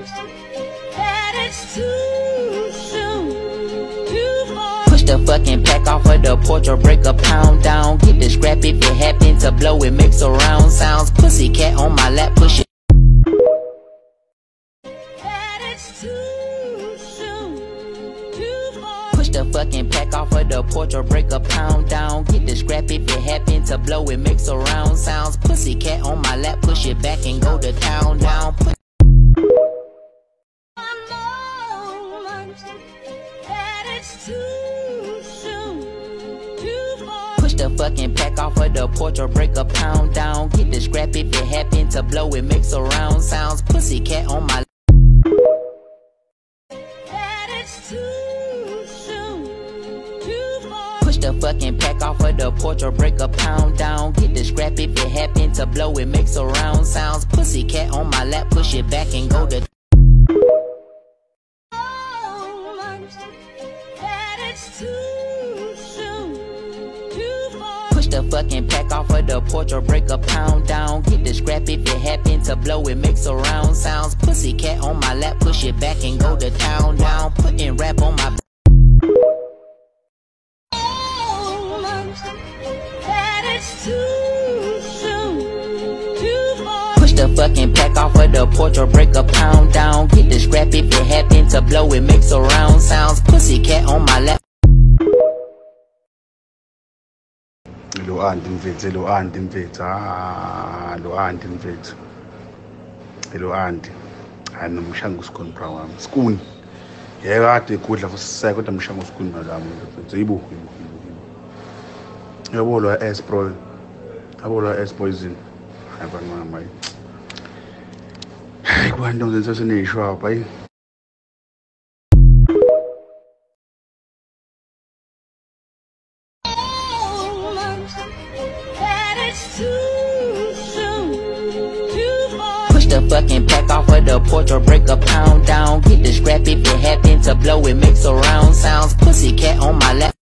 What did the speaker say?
that it's too soon to fall. Push the fucking pack off of the porch or break a pound down. Get the scrap if it happen to blow, it makes surround sounds. Pussy cat on my lap, push it. That it's too soon to fall. Push the fucking pack off of the porch or break a pound down. Get the scrap if it happen to blow, it makes surround sounds. Pussy cat on my lap, push it back and go to town down. Push the fucking pack off of the porch or break a pound down. Get the scrap if it happen to blow, it makes surround sounds. Pussy cat on my that it's too soon to fall. Push the fucking pack off of the porch or break a pound down. Get the scrap if it happen to blow, it makes surround sounds. Pussy cat on my lap, push it back and go to That it's too soon to fall. Push the fucking pack off of the porch or break a pound down. Get the scrap if it happen to blow, it makes surround sounds. Pussy cat on my lap, push it back and go to town down. Putting rap on my That it's too soon to fall. Push the fucking pack off of the porch or break a pound down. Get the scrap if it happen to blow, it makes surround sounds. Pussy cat on my lap. Lo anti mfethu, lo anti mfethu, lo anti mfethu, lo anti. Hayi nomshango usikhona bra wami. Skuni. Yeke kade ikudla futhi kodwa mshango usikhona nalami mfethu. Yibo. Yabo lo S-Pro. Yabo lo S-Poison. Hayi bana mama. Hayi kwanto ngenza senishwa hayi. Push the fucking pack off of the porch or break a pound down. Get the scrap if it happen to blow, it makes surround sounds. Pussy cat on my lap.